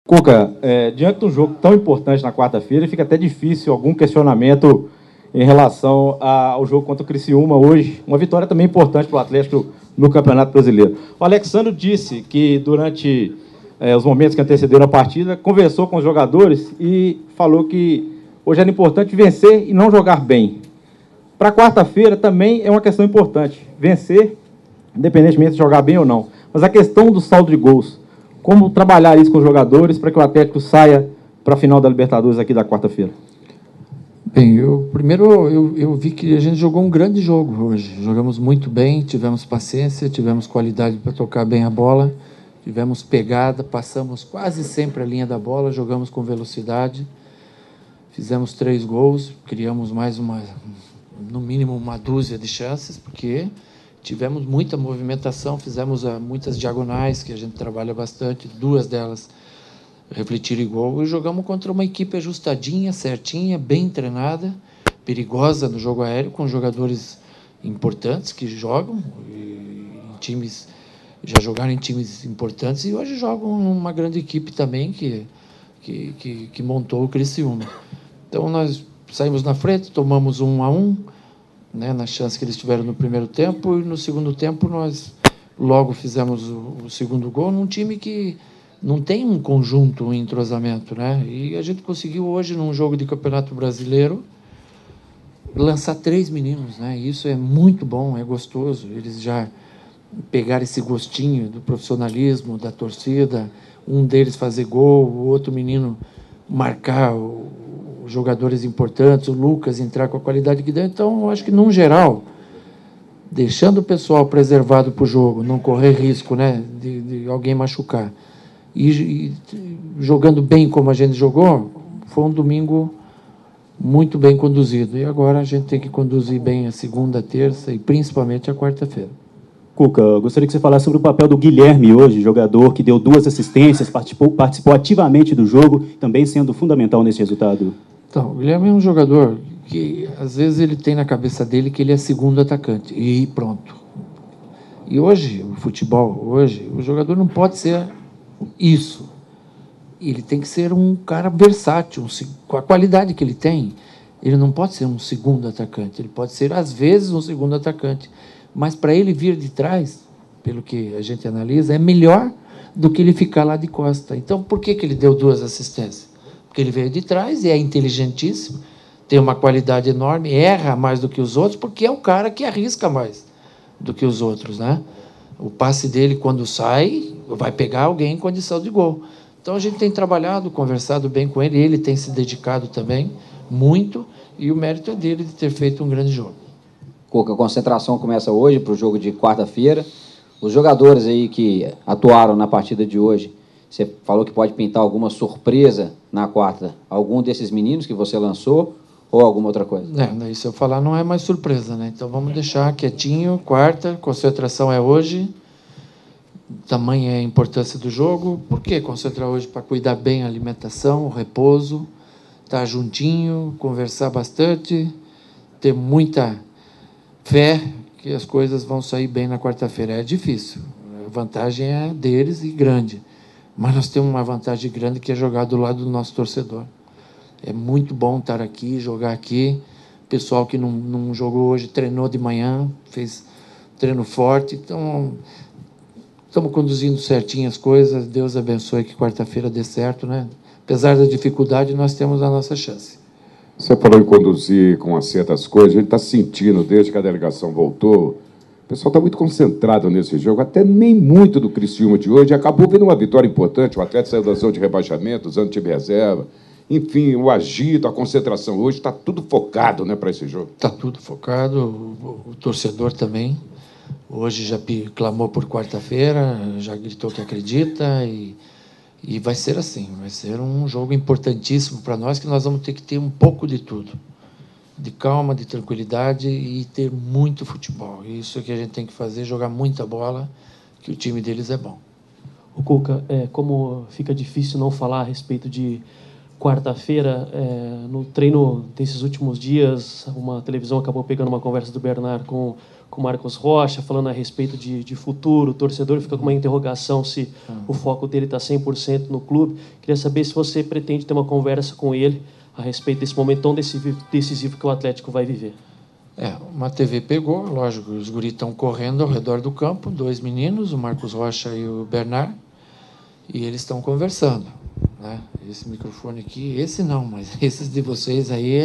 Cuca, diante de um jogo tão importante na quarta-feira, fica até difícil algum questionamento em relação ao jogo contra o Criciúma hoje. Uma vitória também importante para o Atlético no Campeonato Brasileiro. O Alexandre disse que durante os momentos que antecederam a partida, conversou com os jogadores e falou que hoje era importante vencer e não jogar bem. Para quarta-feira também é uma questão importante, vencer, independentemente de jogar bem ou não. Mas a questão do saldo de gols, como trabalhar isso com os jogadores para que o Atlético saia para a final da Libertadores aqui da quarta-feira? Bem, eu vi que a gente jogou um grande jogo hoje. Jogamos muito bem, tivemos paciência, tivemos qualidade para tocar bem a bola, tivemos pegada, passamos quase sempre a linha da bola, jogamos com velocidade, fizemos 3 gols, criamos mais no mínimo uma dúzia de chances, porque tivemos muita movimentação, fizemos muitas diagonais, que a gente trabalha bastante, 2 delas refletiram em gol, e jogamos contra uma equipe ajustadinha, certinha, bem treinada, perigosa no jogo aéreo, com jogadores importantes que jogam, em times, já jogaram em times importantes, e hoje jogam numa grande equipe também que montou o Criciúma. Então nós saímos na frente, tomamos 1-1, na chance que eles tiveram no primeiro tempo, e no segundo tempo nós logo fizemos o segundo gol num time que não tem um conjunto, um entrosamento, E a gente conseguiu hoje, num jogo de Campeonato Brasileiro, lançar 3 meninos, Isso é muito bom, é gostoso. Eles já pegaram esse gostinho do profissionalismo, da torcida, um deles fazer gol, o outro menino marcar os jogadores importantes, o Lucas entrar com a qualidade que deu. Então, eu acho que, num geral, deixando o pessoal preservado para o jogo, não correr risco, de alguém machucar, e jogando bem como a gente jogou, foi um domingo muito bem conduzido. E agora a gente tem que conduzir bem a segunda, a terça e principalmente a quarta-feira. Cuca, eu gostaria que você falasse sobre o papel do Guilherme hoje, jogador que deu 2 assistências, participou ativamente do jogo, também sendo fundamental nesse resultado. Então, o Guilherme é um jogador que, às vezes, ele tem na cabeça dele que ele é segundo atacante, e pronto. E hoje, o futebol, o jogador não pode ser isso. Ele tem que ser um cara versátil, com a qualidade que ele tem. Ele não pode ser um segundo atacante, ele pode ser, às vezes, um segundo atacante. Mas para ele vir de trás, pelo que a gente analisa, é melhor do que ele ficar lá de costa. Então, por que ele deu 2 assistências? Porque ele veio de trás e é inteligentíssimo, tem uma qualidade enorme, erra mais do que os outros, porque é o cara que arrisca mais do que os outros, O passe dele, quando sai, vai pegar alguém em condição de gol. Então, a gente tem trabalhado, conversado bem com ele tem se dedicado também muito, e o mérito é dele de ter feito um grande jogo. Cuca, a concentração começa hoje para o jogo de quarta-feira. Os jogadores aí que atuaram na partida de hoje, você falou que pode pintar alguma surpresa na quarta. Algum desses meninos que você lançou ou alguma outra coisa? Daí, se eu falar, não é mais surpresa, Então, vamos deixar quietinho. Quarta, concentração é hoje. Tamanha é a importância do jogo. Por que concentrar hoje? Para cuidar bem a alimentação, o repouso, estar juntinho, conversar bastante, ter muita fé que as coisas vão sair bem na quarta-feira. É difícil, a vantagem é deles e grande, mas nós temos uma vantagem grande, que é jogar do lado do nosso torcedor. É muito bom estar aqui, jogar aqui. O pessoal que não jogou hoje treinou de manhã, fez treino forte. Então, estamos conduzindo certinho as coisas. Deus abençoe que quarta-feira dê certo, Apesar da dificuldade, nós temos a nossa chance. Você falou em conduzir com certas coisas, a gente está sentindo, desde que a delegação voltou, o pessoal está muito concentrado nesse jogo, até nem muito do Criciúma de hoje, acabou vindo uma vitória importante, o Atlético saiu da zona de rebaixamento, usando time reserva, enfim, o agito, a concentração hoje, está tudo focado, para esse jogo. Está tudo focado, o torcedor também, hoje já clamou por quarta-feira, já gritou que acredita, e vai ser assim, vai ser um jogo importantíssimo para nós, que nós vamos ter que ter um pouco de tudo, de calma, de tranquilidade e ter muito futebol. Isso é que a gente tem que fazer, jogar muita bola, que o time deles é bom. O Cuca, como fica difícil não falar a respeito de quarta-feira, no treino desses últimos dias, uma televisão acabou pegando uma conversa do Bernard com o Marcos Rocha, falando a respeito de futuro. O torcedor fica com uma interrogação se o foco dele está 100% no clube. Queria saber se você pretende ter uma conversa com ele a respeito desse momento tão decisivo que o Atlético vai viver. Uma TV pegou, lógico, os guris estão correndo ao redor do campo, 2 meninos, o Marcos Rocha e o Bernard, e eles estão conversando, né? Esse microfone aqui, esse não, mas esses de vocês aí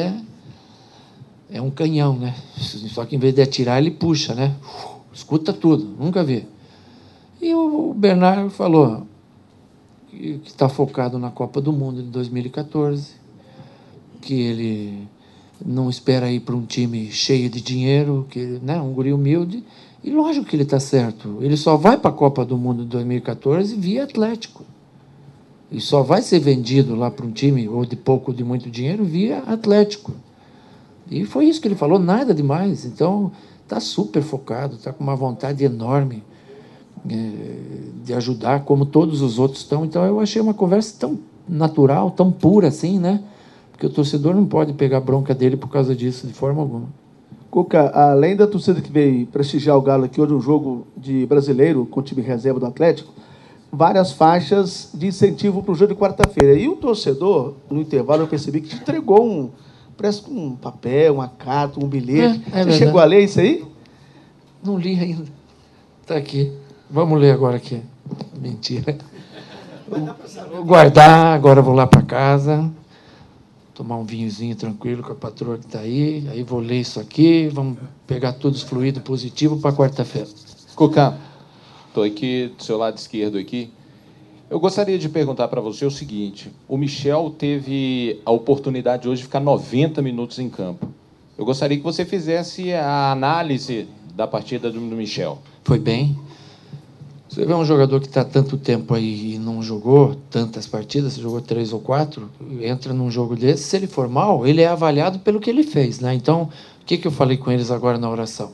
é um canhão, né? Só que em vez de atirar, ele puxa, né? Escuta tudo, nunca vi. E o Bernard falou que está focado na Copa do Mundo de 2014, que ele não espera ir para um time cheio de dinheiro, que, né, um guri humilde, e lógico que ele está certo. Ele só vai para a Copa do Mundo de 2014 via Atlético. E só vai ser vendido lá para um time, ou de pouco ou de muito dinheiro, via Atlético. E foi isso que ele falou, nada demais. Então, está super focado, está com uma vontade enorme de ajudar, como todos os outros estão. Então, eu achei uma conversa tão natural, tão pura assim, né? Porque o torcedor não pode pegar bronca dele por causa disso, de forma alguma. Cuca, além da torcida que veio prestigiar o Galo aqui hoje, um jogo de brasileiro com o time reserva do Atlético, várias faixas de incentivo para o jogo de quarta-feira. E o torcedor, no intervalo, eu percebi que te entregou parece um papel, uma carta, um bilhete. Você chegou a ler isso aí? Não li ainda. Está aqui. Vamos ler agora aqui. Mentira. Vou guardar, agora vou lá para casa, tomar um vinhozinho tranquilo com a patroa que está aí vou ler isso aqui, vamos pegar todos os fluidos positivos para quarta-feira. Cuca, estou aqui do seu lado esquerdo aqui. Eu gostaria de perguntar para você o seguinte: o Michel teve a oportunidade hoje de ficar 90 minutos em campo. Eu gostaria que você fizesse a análise da partida do Michel. Foi bem. Você vê um jogador que está tanto tempo aí e não jogou tantas partidas, jogou 3 ou 4, entra num jogo desse, se ele for mal, ele é avaliado pelo que ele fez, né? Então, o que eu falei com eles agora na oração?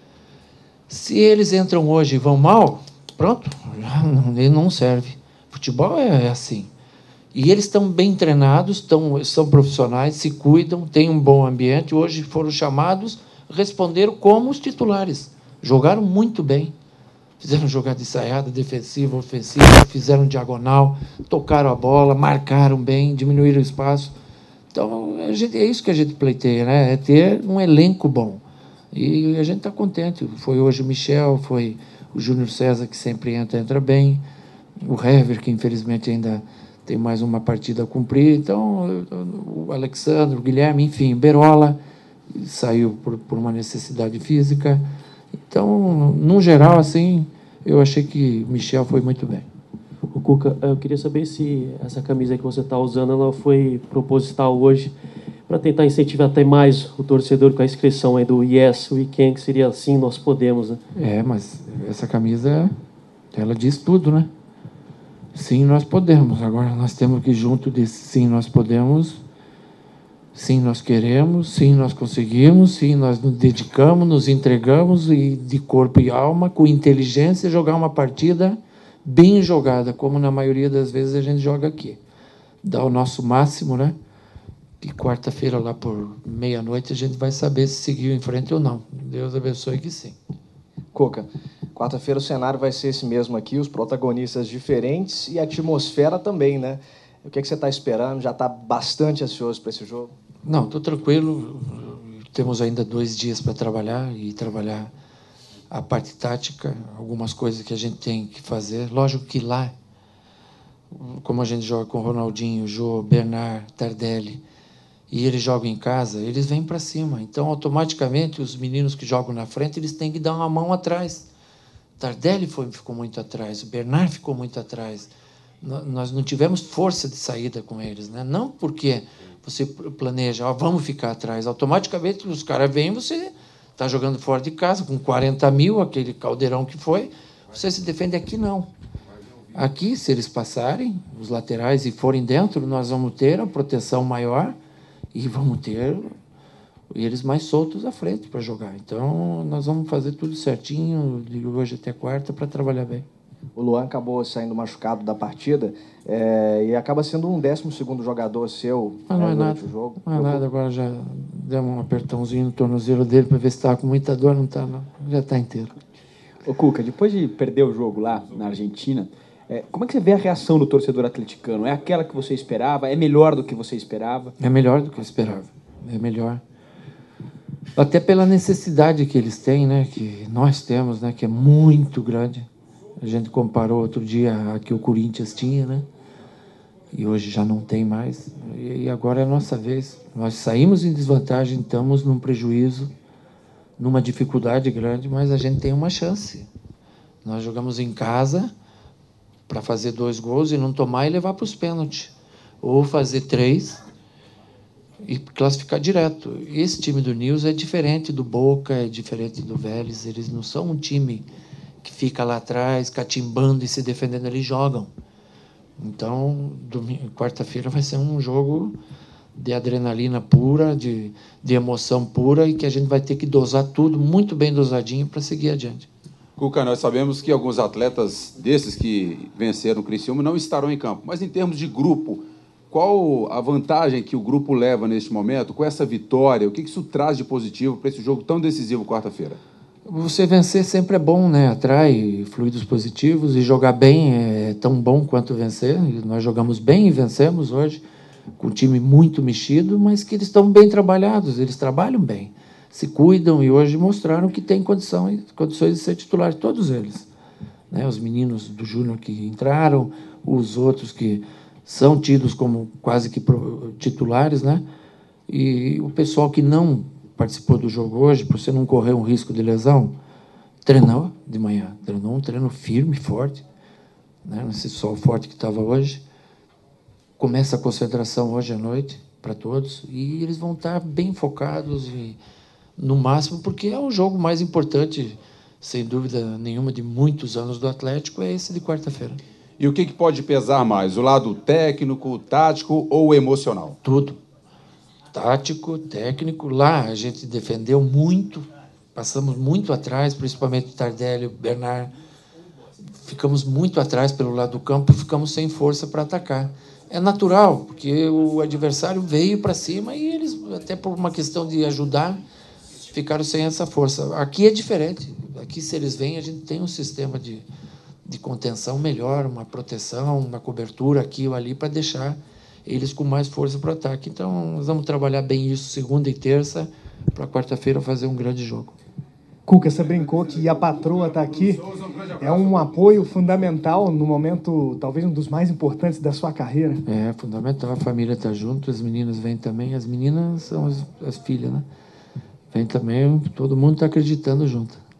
Se eles entram hoje e vão mal, pronto, ele não serve. Futebol é assim. E eles estão bem treinados, são profissionais, se cuidam, têm um bom ambiente. Hoje foram chamados, responderam como os titulares. Jogaram muito bem. Fizeram jogada ensaiada, defensiva, ofensiva, fizeram diagonal, tocaram a bola, marcaram bem, diminuíram o espaço. Então, é isso que a gente pleiteia, né? É ter um elenco bom. E a gente está contente. Foi hoje o Michel, foi o Júnior César, que sempre entra bem, o Hever, que infelizmente ainda tem mais uma partida a cumprir. Então, o Alexandre, o Guilherme, enfim, Berola saiu por uma necessidade física. Então, no geral, assim, eu achei que o Michel foi muito bem. O Cuca, eu queria saber se essa camisa que você está usando, ela foi proposital hoje para tentar incentivar até mais o torcedor com a inscrição aí do Yes, We Can, que seria assim, nós podemos, né? Mas essa camisa, ela diz tudo, né? Sim, nós podemos. Agora nós temos que, junto desse sim, nós podemos, sim, nós queremos, sim, nós conseguimos, sim, nós nos dedicamos, nos entregamos e de corpo e alma, com inteligência, jogar uma partida bem jogada, como na maioria das vezes a gente joga aqui. Dá o nosso máximo, né? E quarta-feira, lá por meia-noite, a gente vai saber se seguiu em frente ou não. Deus abençoe que sim. Cuca, quarta-feira o cenário vai ser esse mesmo aqui, os protagonistas diferentes e a atmosfera também, né? O que você está esperando? Já está bastante ansioso para esse jogo? Não, estou tranquilo. Temos ainda 2 dias para trabalhar e trabalhar a parte tática, algumas coisas que a gente tem que fazer. Lógico que lá, como a gente joga com Ronaldinho, Jô, Bernard, Tardelli, e eles jogam em casa, eles vêm para cima. Então, automaticamente, os meninos que jogam na frente, eles têm que dar uma mão atrás. Tardelli ficou muito atrás, o Bernard ficou muito atrás. Nós não tivemos força de saída com eles, né? Não porque você planeja, vamos ficar atrás. Automaticamente, os caras vêm, você está jogando fora de casa, com 40 mil, aquele caldeirão que foi, você se defende. Aqui, não. Aqui, se eles passarem, os laterais, e forem dentro, nós vamos ter a proteção maior e vamos ter eles mais soltos à frente para jogar. Então, nós vamos fazer tudo certinho, de hoje até quarta, para trabalhar bem. O Luan acabou saindo machucado da partida e acaba sendo um 12º jogador seu durante o jogo. Não é nada, agora já deu um apertãozinho no tornozelo dele para ver se estava com muita dor, não está, não. Já está inteiro. Ô Cuca, depois de perder o jogo lá na Argentina, como é que você vê a reação do torcedor atleticano? É aquela que você esperava? É melhor do que você esperava? É melhor do que eu esperava. É melhor. Até pela necessidade que eles têm, né? Que nós temos, né? Que é muito grande. A gente comparou outro dia a que o Corinthians tinha, né? E hoje já não tem mais. E agora é a nossa vez. Nós saímos em desvantagem, estamos num prejuízo, numa dificuldade grande, mas a gente tem uma chance. Nós jogamos em casa para fazer 2 gols e não tomar e levar para os pênaltis. Ou fazer 3 e classificar direto. Esse time do Nils é diferente do Boca, é diferente do Vélez. Eles não são um time que fica lá atrás, catimbando e se defendendo. Eles jogam. Então, quarta-feira vai ser um jogo de adrenalina pura, de emoção pura, e que a gente vai ter que dosar tudo muito bem dosadinho para seguir adiante. Cuca, nós sabemos que alguns atletas desses que venceram o Criciúma não estarão em campo, mas em termos de grupo, qual a vantagem que o grupo leva neste momento com essa vitória? O que isso traz de positivo para esse jogo tão decisivo quarta-feira? Você vencer sempre é bom, né? Atrai fluidos positivos, e jogar bem é tão bom quanto vencer. Nós jogamos bem e vencemos hoje, com um time muito mexido, mas que eles estão bem trabalhados, eles trabalham bem, se cuidam, e hoje mostraram que têm condições de ser titulares, todos eles, né? Os meninos do Júnior que entraram, os outros que são tidos como quase que titulares, né? E o pessoal que não participou do jogo hoje, por você não correr um risco de lesão, treinou de manhã, treinou um treino firme, forte, né? Nesse sol forte que estava hoje. Começa a concentração hoje à noite para todos, e eles vão estar bem focados e no máximo, porque é o jogo mais importante, sem dúvida nenhuma, de muitos anos do Atlético, é esse de quarta-feira. E o que pode pesar mais, o lado técnico, tático ou emocional? Tudo. Tático, técnico. Lá a gente defendeu muito, passamos muito atrás, principalmente Tardelli, Bernard. Ficamos muito atrás pelo lado do campo, ficamos sem força para atacar. É natural, porque o adversário veio para cima e eles, até por uma questão de ajudar, ficaram sem essa força. Aqui é diferente. Aqui, se eles vêm, a gente tem um sistema de contenção melhor, uma proteção, uma cobertura aqui ou ali para deixar eles com mais força para o ataque. Então, nós vamos trabalhar bem isso segunda e terça, para quarta-feira fazer um grande jogo. Cuca, você brincou que a patroa está aqui. É um apoio fundamental no momento, talvez um dos mais importantes da sua carreira. É fundamental, a família está junto, as meninas vêm também. As meninas são as filhas, né? Vem também, todo mundo está acreditando junto.